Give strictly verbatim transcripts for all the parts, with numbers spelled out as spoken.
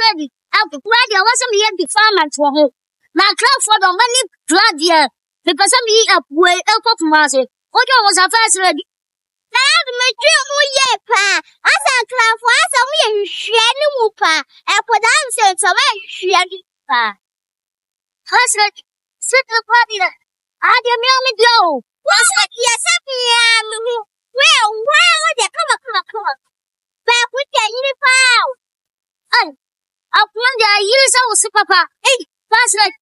ready. I'll be glad I wasn't here the farm for home. Now, club for the money, glad here. Because I'm here up way up of Marcy. What was a first ready? Now, my dream, yeah, pa. As a club for us, we are sharing whoopa. And put down sense of a sharing pa. First ready. Sit the party. I didn't know me go. What's that? Yes, I'm well, well, come on, come on, come on. Back with the uniform. Oh, I'll put the years of Papa. Hey, first ready.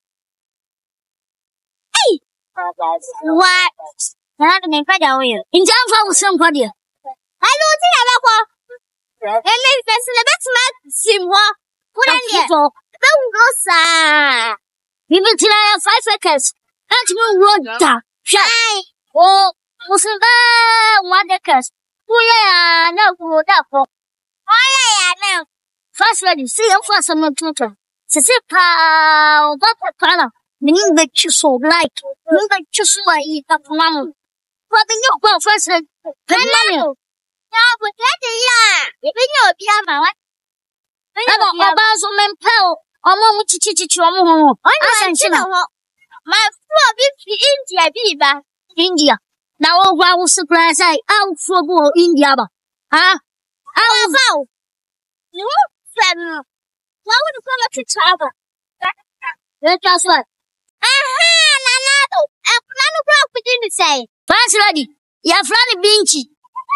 Hey! What? I don't make a way. In town for somebody. I don't think I'm a call. And maybe that's the best man. Simwa. Put on here. Don't go, sir. We will try five seconds. And we'll run down. Shy. Oh, wasn't that one decade? Oh, yeah, no, good up. Oh, yeah, no. First ready. See you for some tutor. Sisipa, what color? Meaning that you so like. Meaning that you so like eat up one. What the new well first ready? No, but that's a yeah. If you know, Piama, what? I don't know about some men pal. I'm on to teach you. I'm on. I said, my floor is India, Biba. India. Now, I was surprised. I out for India. Huh? I'll vow. You won't why would you come up to travel? That's just what. Aha, Nanado. I'm not a broke within the say. Pass ready. You're flying beachy.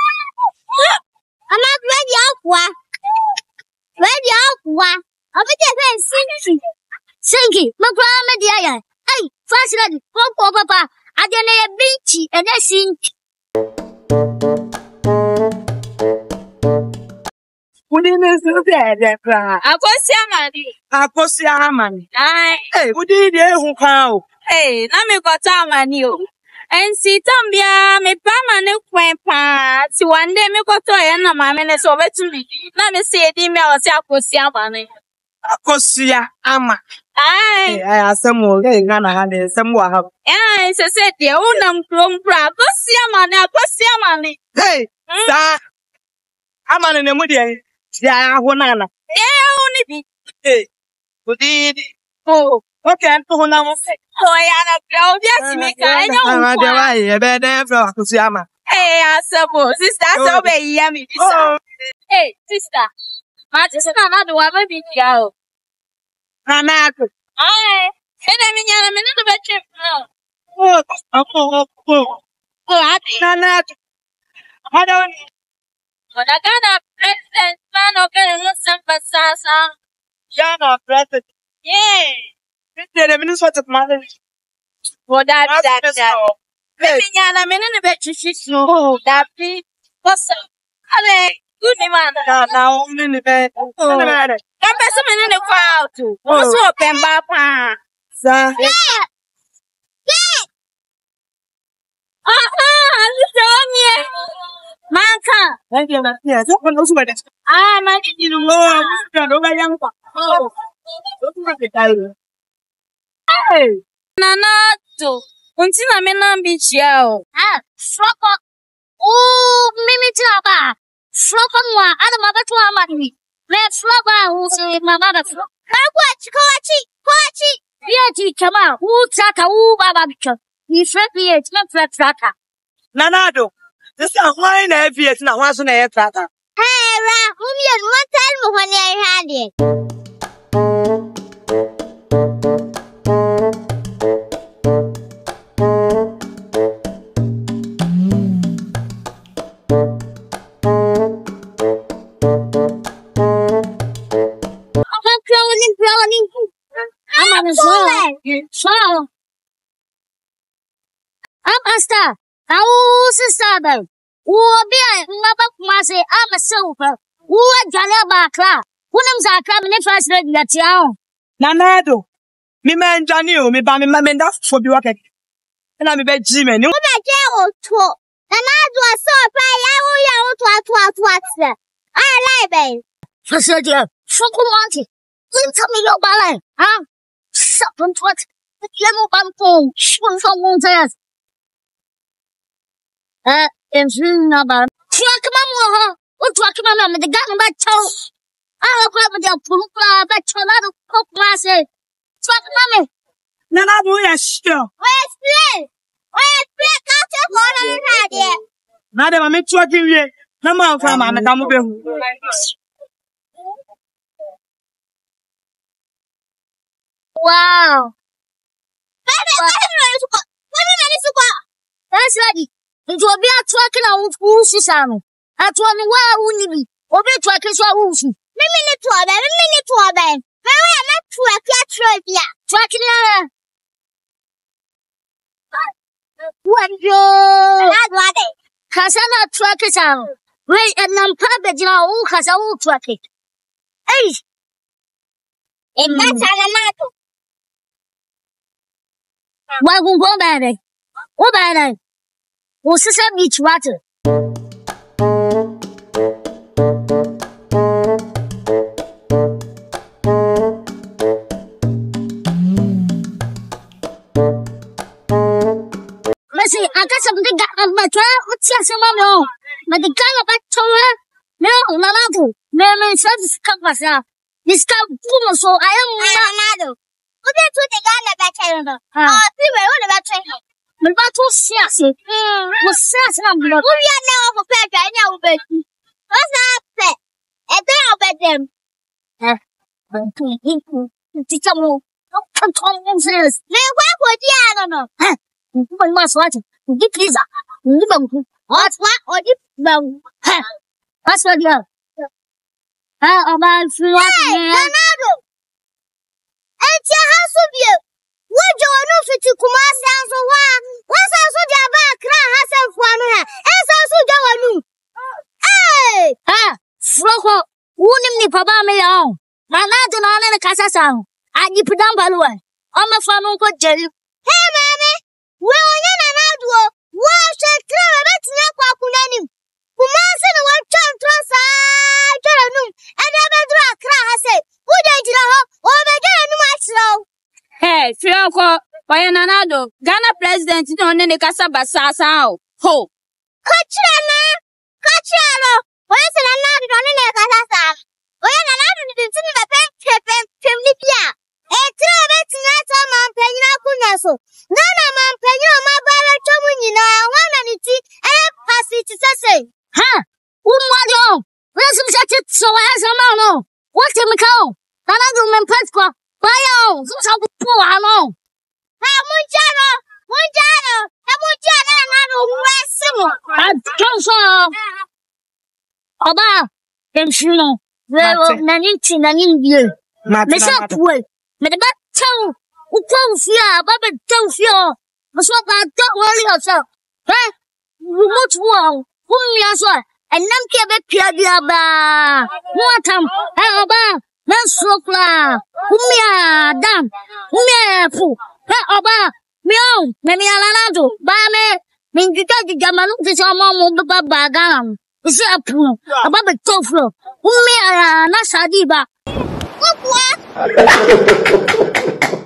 I'm not ready out one. Ready out one. I'll be there sinking. Sinking. My grandma, dear. Hey, fast ready. Pop, papa. I don't know a beachy and I sink. Udine sube pra. Akosi amani. Akosi amani. Ai. Eh, udine hu kwa o. Eh, na me kota amani o. Ensi tambia me pa mane kwen pa. Ti one day me koto e na ma me ne so betumi. Na me se di me o se akosi amani. Akosi ama. Ai. Eh, asemo ke ngana ha ne semo ha. Eh, se se de unam krom pra. Akosi amani, akosi amani. Hey, sa amani ne mu de. Ya honana. Eh, oni bi. Eh. Udine. Oh. Okay, to hona mo se. Oh, ya na bro, dia si me ka enya un Ah, de kwa. wa ye be de fro akosi ama. Eh, asabo, sister, so be ya mi bisa. Eh, sister. Ma ti se na na do wa be bi dia o. Nana ko. Ai, ene mi nyana me no be trip no. Oh, oh, oh. Oh, ati. Nana ko. Hadon. Oda kana president man o kere no sempa sasa. Jana president. Yeah. Dede mini sort of mother. Oda that that. Hey, Mi nyana me no be chichi so. Da bi. What's up? Ale, good ni man. na na only ni be. Oh. Kan pesa me no kwa out. O so open ba pa. Sa. Yeah. Yeah. Ah ah, this on me. Manka. Thank you, man. Yeah, so no so bad. Ah, man, you know. Oh, I'm no ga yang pa. Oh. So tu ke dai. Hey. Nanato. Unti na me na bi chia o. Ah, flop. Oh, Mimi Taba. Flop on one. I don't know what to do. Let's flop out. Who's my mother? Kawachi, Kawachi, Kawachi. Yeah, teacher, ma. Who traka? Who baba? You flip it. It's not flip traka. Nanado. This is why na F S na wa so na e trata. Hey, Ra, whom you want to tell me when I had it. I'm crawling, crawling. I'm on the floor. Floor. I'm a star. Who's a star, though? Who be a mother, Massey, I'm a silver. Who a Jalaba cloud? Who names are coming in first ready that town? Nanado. Mi man Johnny o mi ba mi ma me da fo bi wa ke. Na mi be ji me ni. What I get or two. And I do a so pay. I will you to what what I like, babe. First ready, Fukulanti. You tell me your ballet, huh? Something to what? The yellow bumpo, swing from one test. Uh, if you know about Truck Mamma, what truck mamma, the gun about toe. I have the pulpla, but Cholado cook master. Truck mammy. Nana do ya sure. Where's play? Where's play? Can't you go on radio? Madam, I'm talking here. No more from my madam. Wow. That's ready. It will be a trucking out who's Sam. At one where wouldn't be. Or be trucking so who's. minute to a minute to a man. Very not to a cat trivia. Trucking her. When you Casana truck is out. Wait, and I'm probably who has a old truck it. Hey, if that's a matter. Why won't go bad? What bad? What's the same each water? Messi, I got something on my trail. What's your mom? But the guy about Tora? No, Nanato. No, no, it's not this cup. This cup, so I am Nanato. What did you think on the better? Oh, people are about training. But what was sassy? Was sassy. We are now for pet. I know, but what's that pet? And they are bet them. Eh, I'm too equal. It's a more. Come on, says. They work with the animal. One must watch it. Give pizza. What's what? Or you know? What's what you have? How about Fernando? It's your house of you. What do you know for to come out down so why? What's also the back? Has a one. It's also the one. Hey! Ah, Froko, wouldn't me, Papa me on. Manado on the Casa sound. I you put down by the way. I'm a fan of Jerry. Hey, mammy. Well, you're an Addo. Why should I clear a bit near Quakunani? Who must in a one time trust? I don't know. And I better a cry. I said, who did you know? Oh, my God, much so. Hey, Fioko, why an Addo? Ghana president, you don't need a Casa Basasa. Ho. Kachana, Kachano. Where's an Addo on in a Casa? When an Addo didn't see the pen, Pepin, Pimlipia. A travet not a man paying a cunasso. None a man paying a mobile Tomunina, one and it and pass it to say. Huh? Umado. Where's some such it so as a man? What's him call? Another man Pesqua. Bio, who's how poor I know. How Munjano, Munjano, how Munjano, another wrestler. I've come so. Oba, and Shuno. There were Nanin and India. Miss up way. But the back tongue, who comes here, Baba don't feel. But what I don't worry yourself. Eh? Much wrong. Whom you saw, and none care about Piabiaba. What am I about? No sopla. Whom ya damn. Whom ya poo. Eh, Oba. Meow. Maybe Alanado. Bame. Mean you got the Gamma to your mom of the Baba Gam. Is it a poo? About the tofu. Whom ya Nasadiba. What?